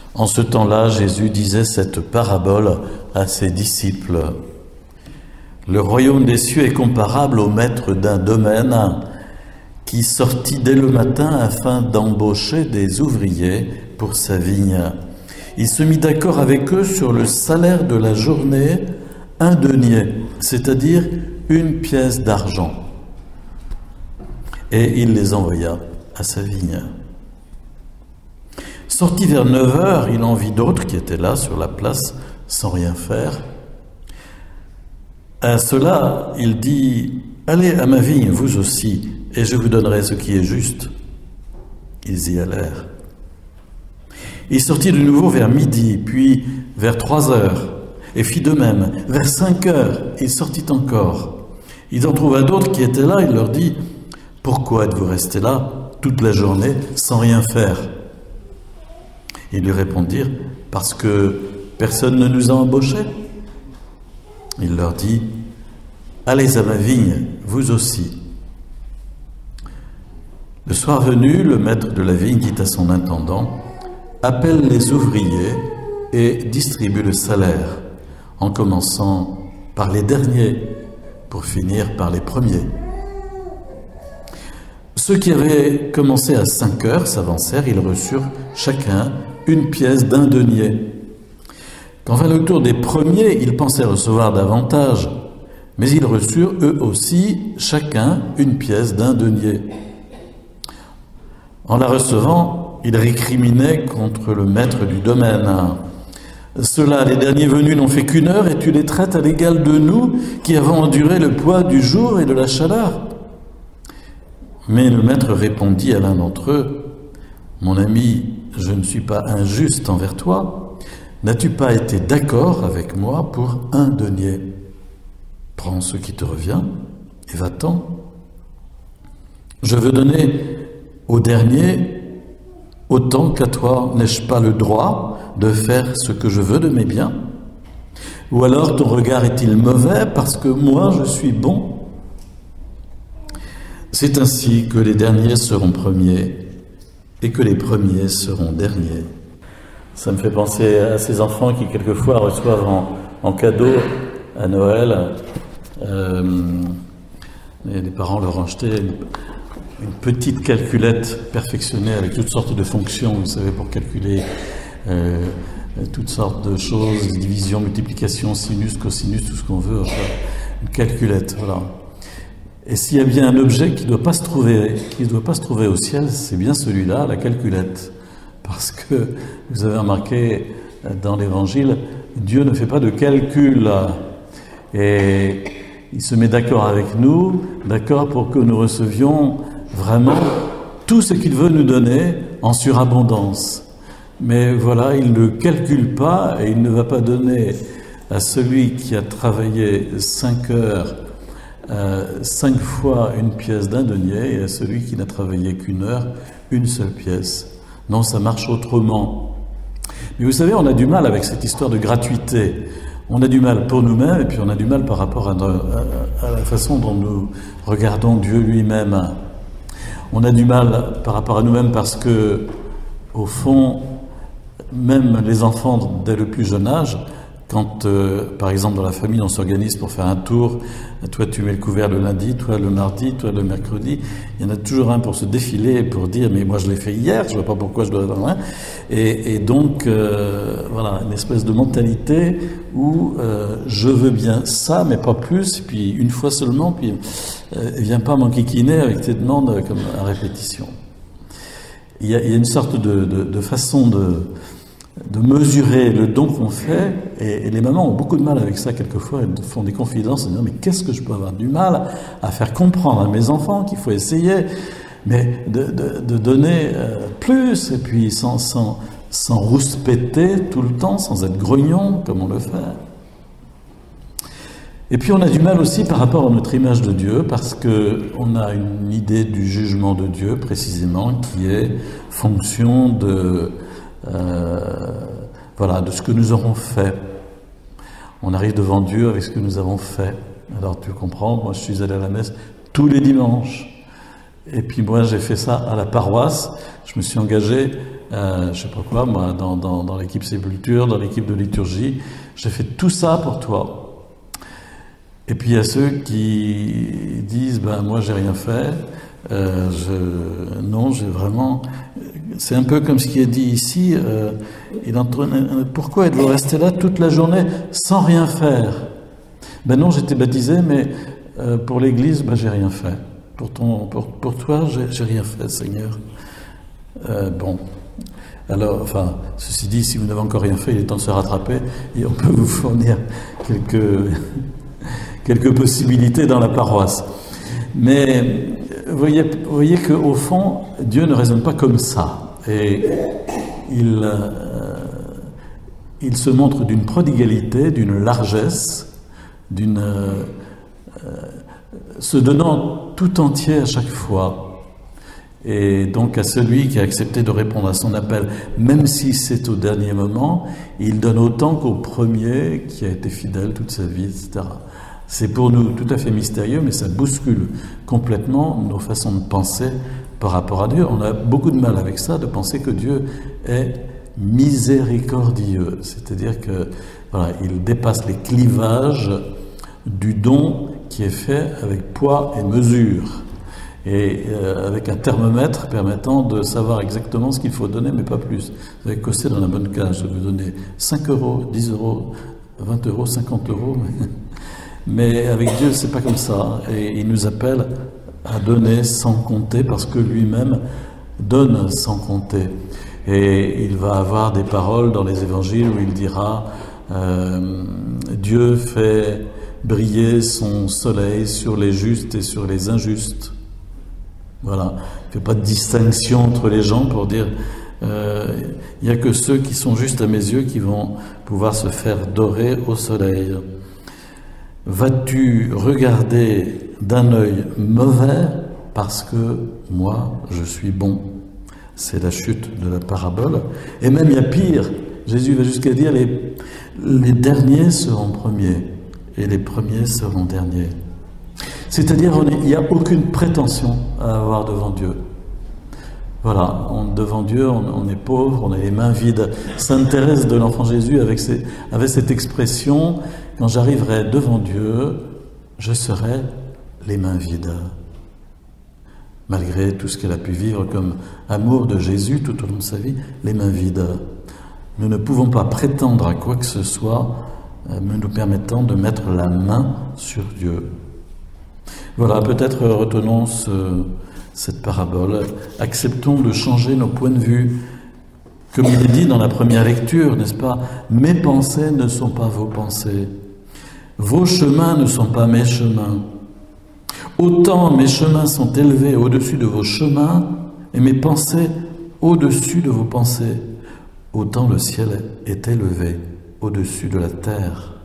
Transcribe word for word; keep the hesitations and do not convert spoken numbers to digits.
En ce temps-là, Jésus disait cette parabole à ses disciples. Le royaume des cieux est comparable au maître d'un domaine qui sortit dès le matin afin d'embaucher des ouvriers pour sa vigne. Il se mit d'accord avec eux sur le salaire de la journée, un denier, c'est-à-dire une pièce d'argent. Et il les envoya à sa vigne. Sorti vers neuf heures, il en vit d'autres qui étaient là sur la place sans rien faire. À cela, il dit « Allez à ma vigne, vous aussi, et je vous donnerai ce qui est juste. » Ils y allèrent. Il sortit de nouveau vers midi, puis vers trois heures, et fit de même. Vers cinq heures, il sortit encore. Il en trouva d'autres qui étaient là, il leur dit « Pourquoi êtes-vous restés là toute la journée sans rien faire ?» Ils lui répondirent « Parce que personne ne nous a embauchés. » Il leur dit « Allez à ma vigne, vous aussi. » Le soir venu, le maître de la vigne dit à son intendant « Appelle les ouvriers et distribue le salaire, en commençant par les derniers pour finir par les premiers. » Ceux qui avaient commencé à cinq heures s'avancèrent, ils reçurent chacun une pièce d'un denier. Quand vint le tour des premiers, ils pensaient recevoir davantage, mais ils reçurent eux aussi chacun une pièce d'un denier. En la recevant, ils récriminaient contre le maître du domaine. Ceux-là, les derniers venus, n'ont fait qu'une heure et tu les traites à l'égal de nous qui avons enduré le poids du jour et de la chaleur. Mais le maître répondit à l'un d'entre eux, « Mon ami, je ne suis pas injuste envers toi. N'as-tu pas été d'accord avec moi pour un denier? Prends ce qui te revient et va-t'en. Je veux donner au dernier autant qu'à toi. N'ai-je pas le droit de faire ce que je veux de mes biens? Ou alors ton regard est-il mauvais parce que moi je suis bon? C'est ainsi que les derniers seront premiers et que les premiers seront derniers. » Ça me fait penser à ces enfants qui quelquefois reçoivent en, en cadeau à Noël, euh, et les parents leur ont acheté une, une petite calculette perfectionnée avec toutes sortes de fonctions, vous savez, pour calculer euh, toutes sortes de choses, division, multiplication, sinus, cosinus, tout ce qu'on veut, enfin, une calculette, voilà. Et s'il y a bien un objet qui ne doit pas se trouver, qui ne doit pas se trouver au ciel, c'est bien celui-là, la calculette. Parce que, vous avez remarqué dans l'Évangile, Dieu ne fait pas de calcul. Et il se met d'accord avec nous, d'accord pour que nous recevions vraiment tout ce qu'il veut nous donner en surabondance. Mais voilà, il ne calcule pas et il ne va pas donner à celui qui a travaillé cinq heures, euh, cinq fois une pièce d'un denier, et à celui qui n'a travaillé qu'une heure, une seule pièce. Non, ça marche autrement. Mais vous savez, on a du mal avec cette histoire de gratuité. On a du mal pour nous-mêmes et puis on a du mal par rapport à, à, à la façon dont nous regardons Dieu lui-même. On a du mal par rapport à nous-mêmes parce que, au fond, même les enfants dès le plus jeune âge, quand, euh, par exemple, dans la famille, on s'organise pour faire un tour, toi tu mets le couvert le lundi, toi le mardi, toi le mercredi, il y en a toujours un pour se défiler et pour dire « mais moi je l'ai fait hier, je ne vois pas pourquoi je dois avoir un ». Et, et donc, euh, voilà, une espèce de mentalité où euh, je veux bien ça, mais pas plus, et puis une fois seulement, puis euh, viens pas m'enquiquiner avec tes demandes comme à répétition. Il y a, il y a une sorte de, de, de façon de... de mesurer le don qu'on fait, et, et les mamans ont beaucoup de mal avec ça quelquefois, elles font des confidences en disant mais qu'est-ce que je peux avoir du mal à faire comprendre à mes enfants qu'il faut essayer, mais de, de, de donner euh, plus, et puis sans, sans, sans rouspéter tout le temps, sans être grognon comme on le fait. Et puis on a du mal aussi par rapport à notre image de Dieu, parce qu'on a une idée du jugement de Dieu précisément qui est fonction de Euh, voilà, de ce que nous aurons fait. On arrive devant Dieu avec ce que nous avons fait. Alors tu comprends, moi je suis allé à la messe tous les dimanches. Et puis moi j'ai fait ça à la paroisse. Je me suis engagé euh, je sais pas quoi, moi, dans, dans, dans l'équipe sépulture, dans l'équipe de liturgie, j'ai fait tout ça pour toi. Et puis il y a ceux qui disent, ben moi j'ai rien fait, euh, je, non, j'ai vraiment, c'est un peu comme ce qui est dit ici, euh, il entraîne, pourquoi êtes-vous resté là toute la journée sans rien faire? Ben non, j'étais baptisé, mais euh, pour l'Église, ben j'ai rien fait. Pour, ton, pour, pour toi, j'ai rien fait, Seigneur. Euh, bon, alors, enfin, ceci dit, si vous n'avez encore rien fait, il est temps de se rattraper et on peut vous fournir quelques, quelques possibilités dans la paroisse. Mais vous voyez, vous voyez qu'au fond, Dieu ne raisonne pas comme ça. Et il, euh, il se montre d'une prodigalité, d'une largesse, d'une... Euh, se donnant tout entier à chaque fois. Et donc à celui qui a accepté de répondre à son appel, même si c'est au dernier moment, il donne autant qu'au premier qui a été fidèle toute sa vie, et cetera. C'est pour nous tout à fait mystérieux, mais ça bouscule complètement nos façons de penser par rapport à Dieu. On a beaucoup de mal avec ça, de penser que Dieu est miséricordieux. C'est-à-dire que voilà, il dépasse les clivages du don qui est fait avec poids et mesure, et euh, avec un thermomètre permettant de savoir exactement ce qu'il faut donner, mais pas plus. Vous avez cossé dans la bonne cage, vous donnez cinq euros, dix euros, vingt euros, cinquante euros, mais, mais avec Dieu, c'est pas comme ça, et il nous appelle à donner sans compter, parce que lui-même donne sans compter. Et il va avoir des paroles dans les évangiles où il dira euh, Dieu fait briller son soleil sur les justes et sur les injustes. Voilà, il ne fait pas de distinction entre les gens pour dire euh, il n'y a que ceux qui sont justes à mes yeux qui vont pouvoir se faire dorer au soleil. Vas-tu regarder d'un œil mauvais parce que moi je suis bon? C'est la chute de la parabole. Et même il y a pire, Jésus va jusqu'à dire les, les derniers seront premiers et les premiers seront derniers. C'est-à-dire il n'y a aucune prétention à avoir devant Dieu. Voilà, on, devant Dieu, on, on est pauvre, on a les mains vides. Sainte Thérèse de l'Enfant Jésus avec, ses, avec cette expression, quand j'arriverai devant Dieu, je serai les mains vides. Malgré tout ce qu'elle a pu vivre comme amour de Jésus tout au long de sa vie, les mains vides. Nous ne pouvons pas prétendre à quoi que ce soit nous permettant de mettre la main sur Dieu. Voilà, peut-être retenons ce, cette parabole. Acceptons de changer nos points de vue. Comme il est dit dans la première lecture, n'est-ce pas? Mes pensées ne sont pas vos pensées. Vos chemins ne sont pas mes chemins. Autant mes chemins sont élevés au-dessus de vos chemins et mes pensées au-dessus de vos pensées. Autant le ciel est élevé au-dessus de la terre.